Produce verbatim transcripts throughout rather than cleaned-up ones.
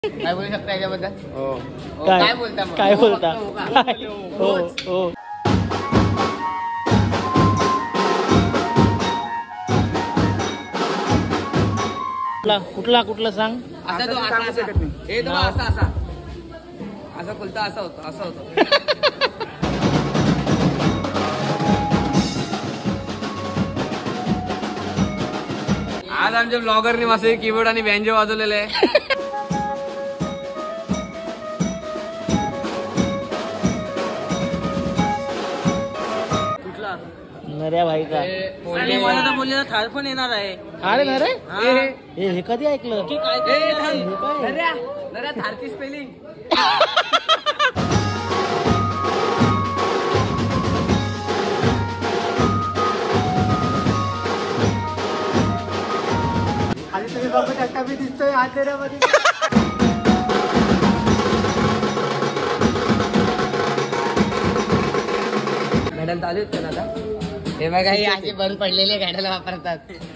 काय बोलू शकता याच्याबद्दल? हो काय बोलता मग? काय बोलता? हो हो कुठला कुठला कुठला सांग. असा तो असा असा हे तो असा असा असा बोलता असा होतो असा होतो. आज आमच्या ब्लॉगरने मस्त कीबोर्ड आणि बँजो वाजवलेले आहे. कुठला नऱ्या भाईचा बोललेला थार पण येणार आहे. अरे नरे हे हे कधी ऐकलं की काय थारची स्पेलिंग दिसतोय आचऱ्यामध्ये. घड्याल चालू आहेत पण आता हे बघा हे असे बंद पडलेले घड्याला वापरतात.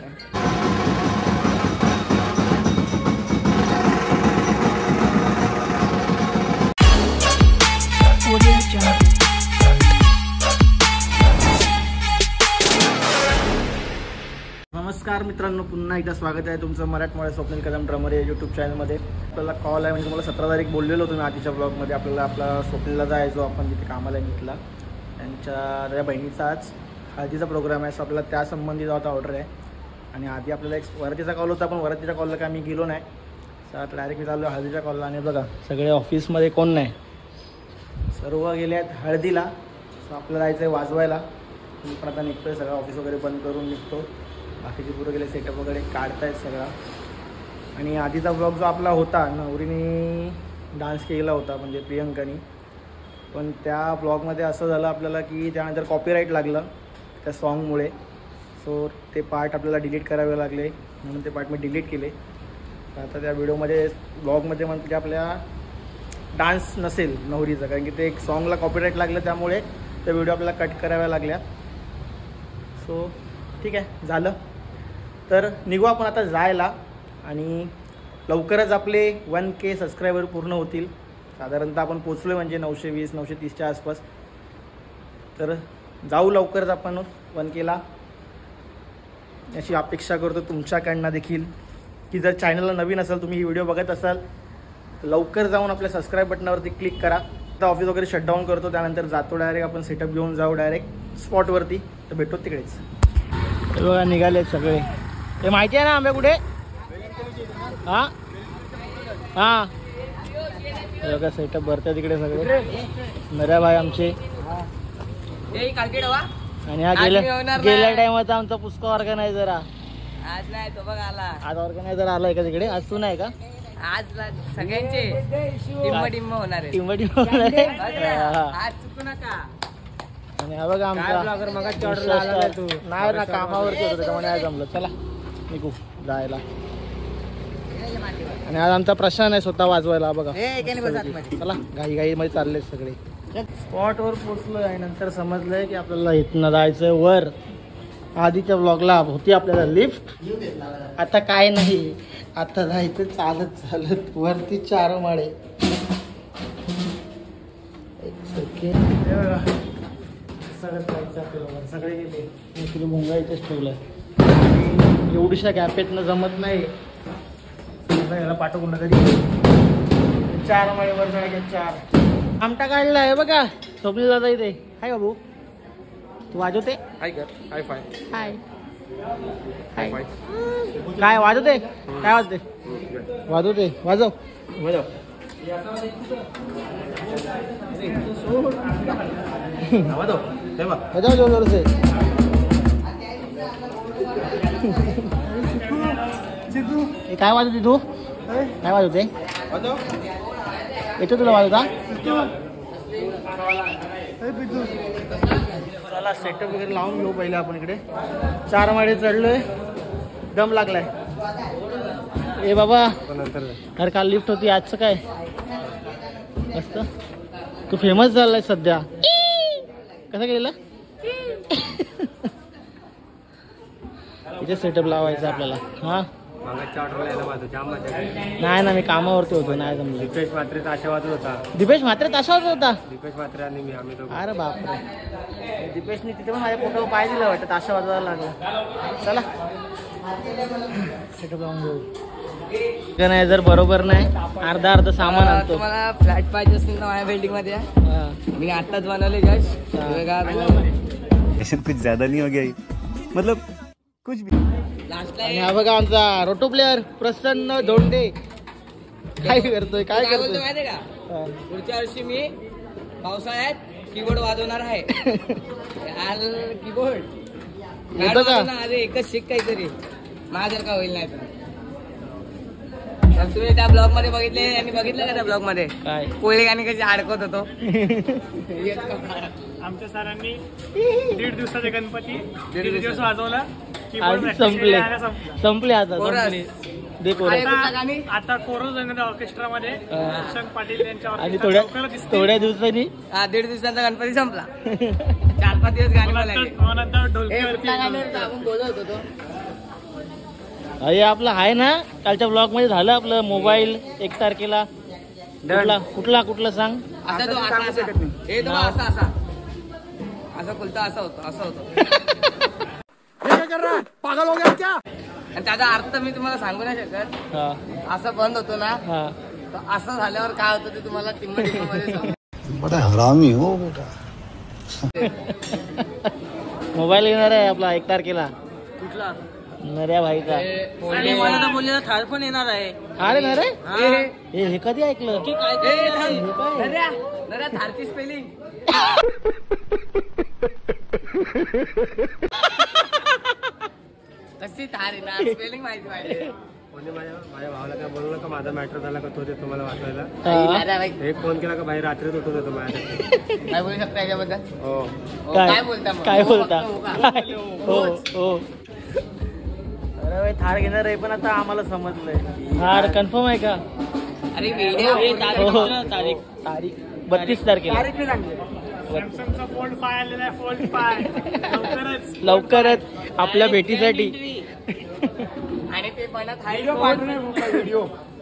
नमस्कार मित्रांनो, पुन्हा एकदा स्वागत आहे तुमचं मराठमोळ्या स्वप्नील कदम ड्रमर या यूट्यूब चॅनलमध्ये. आपल्याला कॉल आहे म्हणजे तुम्हाला सतरा तारीख बोललेलो होतो मी आधीच्या ब्लॉगमध्ये. आपल्याला आपला स्वप्नीलला जायचो आपण जिथे कामाला घेतला त्यांच्या त्या बहिणीचा आज हळदीचा प्रोग्राम आहे. सो आपल्याला त्या संबंधित आता ऑर्डर आहे. आणि आधी आपल्याला एक वरातीचा कॉल होता पण वरातीच्या कॉलला काय मी गेलो नाही. सो आता डायरेक्ट मी चाललो हळदीच्या कॉलला. आणि बघा सगळे ऑफिसमध्ये कोण नाही, सर्व गेले आहेत हळदीला. सो आपल्याला जायचं आहे वाजवायला. मी पण आता निघतो आहे, सगळं ऑफिस वगैरे बंद करून निघतो. बाकीचे पुरं गेले सेटअप वगैरे काढतायत सगळा. आणि आधीचा ब्लॉग जो आपला होता नवरीने डान्स केला होता म्हणजे प्रियंकानी, पण त्या ब्लॉगमध्ये असं झालं आपल्याला की त्यानंतर कॉपीराईट लागलं त्या सॉन्गमुळे. सो ते पार्ट आपल्याला डिलीट करावे लागले म्हणून ते पार्ट मी डिलीट केले. तर आता त्या व्हिडिओमध्ये ब्लॉगमध्ये म्हणते की आपल्या डान्स नसेल नवरीचा, कारण की ते एक सॉन्गला कॉपीराईट लागलं त्यामुळे त्या व्हिडिओ आपल्याला कट कराव्या लागल्या. सो ठीक आहे, झालं. तर निघू आपण आता जायला. आणि लवकरच आपले वन के सबस्क्रायबर पूर्ण होतील. साधारणतः आपण पोचलो आहे म्हणजे नऊशे वीस नऊशे तीसच्या आसपास. तर जाऊ लवकरच आपण वन केला याची अपेक्षा करतो तुमच्याकडनं देखील. की जर चॅनलला नवीन असाल, तुम्ही ही व्हिडिओ बघत असाल तर लवकर जाऊन आपल्या सबस्क्राईब बटनावरती क्लिक करा. आता ऑफिस वगैरे शटडाऊन करतो, त्यानंतर जातो डायरेक्ट आपण सेटअप घेऊन जाऊ डायरेक्ट स्पॉटवरती. तर भेटतो तिकडेच. बघा निघाले सगळे. हे माहिती आहे ना आंबे कुठे? हां हां बघा सेटअप भरते तिकडे सगळे नऱ्या भाई आमचे. आणि हा गेल्या गेल्या टाइमचा आमचा पुष्कळ ऑर्गनायझर हा. आज नाही तो बघ आला. आज ऑर्गनायझर आलाय का तिकडे? आज तू नाही का? आज सगळ्यांचे टिंब टिंब होणार आहे. टिंब टिंब होणार आहे. आज चुकू नका. आणि हा बघा आमचा नाही ना, कामावरती होतो त्याच्यामुळे आज जमलं. चला निघू जायला. आणि आज आमचा प्रशांत आहे स्वतः वाजवायला. बघा चला घाई घाई मध्ये चालले सगळे. स्पॉटवर पोचलोय आणि नंतर समजलंय की आपल्याला इथनं जायचंय वर. आधीच्या ब्लॉगला होती आपल्याला लिफ्ट, आता काय नाही, आता जायचं चालत चालत वरती चार माळे. एक सेकंड सगळे गेले. तुला मुंगा इथेच ठेवलाय. एवढीशा गॅपेतनं जमत नाही याला पाठवून तरी चार माळेवर जायचे. चार आमटा काढला आहे बघा स्वप्नील दादा इथे. हाय बाबू तू वाजवते? हाय कर हाय फाय हाय हाय काय वाजवते? काय वाजते? वाजवते वाजव वाजव. वाजव जोर जोर से. काय वाजवते तू? काय वाजवते? येतो तुला वाजवता? चला सेटअप वगैरे लावून घेऊ पहिले आपण. इकडे चार माळे चढलोय, दम लागलाय. ए बाबा अरे काल लिफ्ट होती, आजचं काय मस्त. तू फेमस झालाय सध्या. कसं केलेलं? इथे सेटअप लावायचं आपल्याला. हां मागाच्या ऑर्डरला यायला माझं जाम मजा आली. नाही ना, मी कामावरती होतो, नाही जमलं. दीपेश मात्रेचा आशावाद होता. दीपेश मात्र तसाच होता. दीपेश मात्रे आणि मी आम्ही दोघं. अरे बापरे, दीपेशने तिथे पण माझ्या फोटो पाय दिला वाटतं, ताशा वाजवायला लागला. चला सेटअप लावून घेऊ. नाही जर बरोबर नाही, अर्धा अर्ध सामान आणतो. तुम्हाला फ्लॅट पाहिजे असेल तर माझ्या बिल्डिंग मध्ये या. हा. मी आताच बनवले जस्ट. ऐसा कुछ ज्यादा नहीं हो गया ये? मतलब कुछ भी. लास्टला आणि हा बघा आमचा रोटो प्लेअर प्रसन्न धोंडे काय करतोय, काय काय बोलतो करतोय. माहितीये का, हा. पुढच्या वर्षी मी पावसाळ्यात कीबोर्ड वाजवणार आहे. कीबोर्ड येतं का? अरे एकच शिक काहीतरी माझ्या का होईल नाही तर. तर तुम्ही त्या ब्लॉग मध्ये बघितले आणि बघितलं का त्या ब्लॉग मध्ये काय कोयले गाणी कशी अडकत होतो. आमच्या सरांनी दीड दिवसाचे गणपती दीड दिवस दिवस. वाजवला. आज संपले संपले आता कोरस. संपले. दे कोरस. आहे कुठलं गाणी? आता कोरोज ऑर्केस्ट्रा मध्ये हा. शंख पाटील यांच्या आणि orchestra थोड्या लवकरच दिसतील. थोड्या दिवसांनी हा दीड दिवसांचा गणपती संपला. चार पाच दिवस गाणी बोलायचे. नंतर- नंतर हे ढोलकीवरती कुठल्या गाण्यावर आपण बोलत होतो. अरे आपलं आहे ना, कालच्या ब्लॉग मध्ये झालं आपलं मोबाईल एक तारखेला. कुठला कुठला कुठला सांग. असा तो असा असा हे तो असा असा असा खुलता असा होतो असं होतं. पागल हो गया क्या? आणि त्याचा अर्थ मी तुम्हाला सांगू नाही शकत. हा असं बंद होतो ना, हा. तर असं झाल्यावर काय होतं ते तुम्हाला टिम्म टिम्मध्ये सांगू. बड़ा हरामी हो बेटा. मोबाईल येणार आहे आपला एक तारखेला. कुठला नऱ्या भाईचा. आणि मला तर बोललेला थार पण येणार आहे. अरे ना रे, हे- हे हे कधी ऐकलं. हे थांब. हे काय? नऱ्या नऱ्या थारची स्पेलिंग कशी थार आहे ना, स्पेलिंग माहिती पाहिजे. कोणी माझ्या माझ्या भावाला काय बोलू नका, माझा मॅटर झाला का तो ते तुम्हाला वाचवायला. हा. नऱ्या बाई, एक फोन केला का बाहेर रात्रीत उठून येतो माझ्यासाठी. काय बोलू शकता याच्याबद्दल. हो हो, काय काय बोलता मग? काय हो, बोलता फक्त हो का? काय? हो हो. अरे बाई, थार घेणार आहे पण आता आम्हाला समजलंय. थार कन्फर्म आहे का. अरे वेड्या, हो. तारीख तारीख बत्तीस तारखेला. सॅमसंगचा फोल्ड फाय आलेला आहे. फोल्ड फाय लवकरच लवकरच आपल्या भेटीसाठी. आणि ते म्हणत आहे व्हिडिओ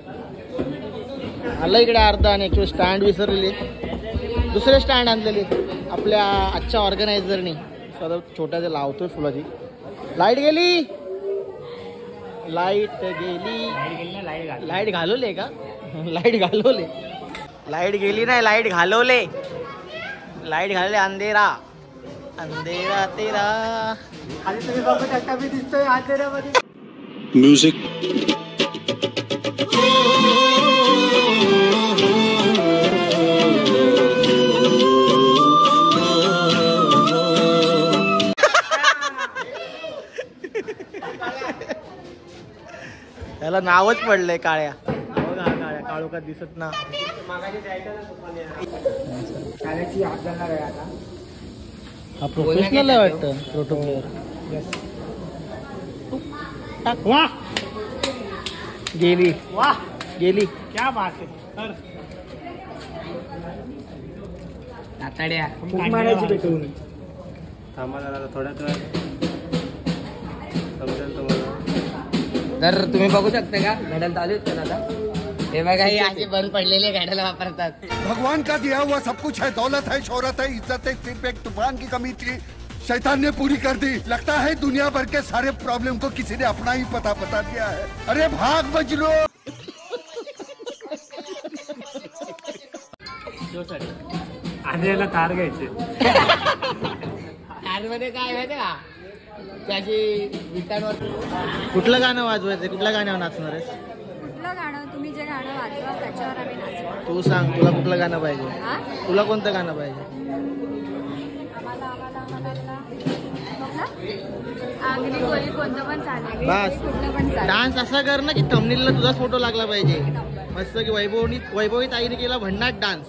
आलं इकडे अर्धा. आणि ऍक्च्युअली स्टँड विसरलेले, दुसरे स्टँड आणलेले आपल्या आजच्या ऑर्गनायझरनी. स्वतः छोट्या ते लावतोय फुलाची. लाईट गेली, लाईट गेली. लाईट घालवले का. लाईट घालवले. लाईट गेली नाही, लाईट घालवले. लाईट घालले. अंधेरा अंधेरा तेरा. आणि तुम्ही बघू शकता मी दिसतोय अंधेऱ्यामध्ये. म्युझिक. त्याला नावच पडलंय काळ्या. बघा काळ्या, काळोखात दिसत ना. हा प्रोफेशनल आहे वाटतं प्रोटो प्लेअर. वाह गेली वाह गेली. क्या बात आहे. तर तातड्या थांबा जरा थोड्याच वेळ समजेल तुम्हाला. तर तुम्ही बघू शकता का घड्याल चालू आहेत आता. हे बघा हे असे बंद पडलेले घड्याल वापरतात. भगवान का दिया हुआ सब कुछ है, दौलत है, शोहरत है, इज्जत है, सिर्फ एक तूफान की कमी थी, शैतान ने पूरी कर दी. लगता है दुनिया भर के सारे प्रॉब्लम को किसी ने अपना ही पता बता दिया है. अरे भाग बच लो. आधी याला तार घ्यायचे. मध्ये काय माहिती का, त्याची विटांवर कुठलं गाणं वाजवायचं, कुठल्या गाण्यावर नाचणार आहेस. कुठलं गाणं तुम्ही जे गाणं वाचवा त्याच्यावर आम्ही नाचू. तू सांग तुला कुठलं गाणं पाहिजे. हा? तुला कोणतं गाणं पाहिजे. आम्हाला आम्हाला आम्हाला कुठलं? आगरी कोळी कोणतं पण चालेल. बस. कुठलं पण चालेल. डान्स असा कर ना की थंबनेलला तुझाच फोटो लागला पाहिजे. मस्त की वैभवनी वैभवी ताईने केला भन्नाट डान्स.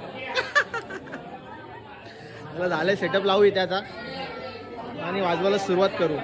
झालंय सेटअप लावू त्याचा आणि वाजवायला सुरुवात करू.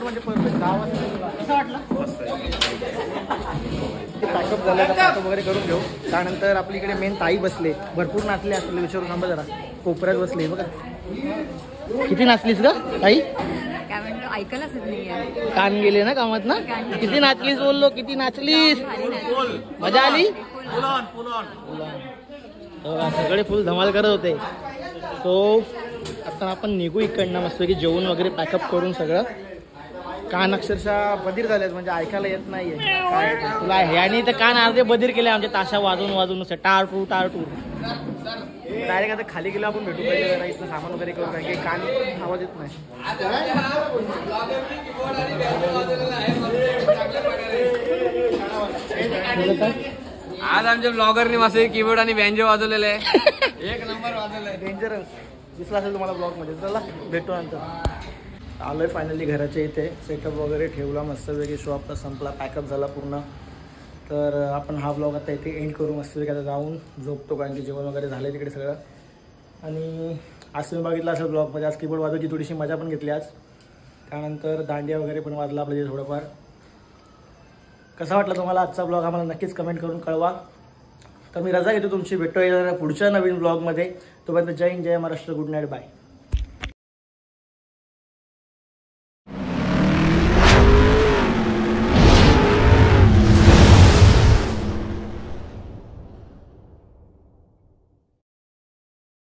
नंबर म्हणजे परफेक्ट दहा वाजता कसं वाटलं पॅकअप झालं तर पॅकअप वगैरे करून घेऊ. त्यानंतर आपली इकडे मेन ताई बसले भरपूर नाचले असले विचारून थांबा जरा कोपऱ्यात बसले बघा. किती नाचलीस ग ताई? काय म्हणतो ऐकायलाच येत नाहीये. कान गेले ना कामात ना. किती नाचलीस बोललो किती नाचलीस मजा आली. सगळे फुल धमाल करत होते. सो आता आपण निघू इकडनं मस्त की जेवण वगैरे पॅकअप करून सगळं. कान अक्षरशः बधीर झालेत म्हणजे ऐकायला येत नाहीये काय तुला आहे. आणि तर कान अर्धे बधीर केले आमच्या ताशा वाजवून वाजवून असं टार टू टार टू. डायरेक्ट आता खाली गेलो आपण भेटू पाहिजे जरा इथं सामान वगैरे करू कारण की कान आवाज येत नाही. आज आमच्या ब्लॉगरनी मस्त कीबोर्ड आणि बँजो वाजवलेले आहे. एक नंबर वाजवलाय. डेंजरस दिसला असेल तुम्हाला ब्लॉगमध्ये. चला भेटू नंतर. आलोय फायनली घराच्या इथे सेटअप वगैरे ठेवला मस्तपैकी. शो आपला संपला पॅकअप झाला पूर्ण. तर आपण हा ब्लॉग आता इथे एंड करू मस्तपैकी. आता जाऊन झोपतो कारण की जेवण वगैरे झालं तिकडे सगळं. आणि आज तुम्ही बघितलं असेल ब्लॉगमध्ये आज कीबोर्ड वाजवायची थोडीशी मजा पण घेतली आज. त्यानंतर दांडिया वगैरे पण वाजला आपल्या थोडंफार. कसा वाटला तुम्हाला आजचा ब्लॉग आम्हाला नक्कीच कमेंट करून कळवा. तर मी रजा घेतो तुमची. भेटूया पुढच्या नवीन ब्लॉगमध्ये. तोपर्यंत जय हिंद जय महाराष्ट्र. Good night bye.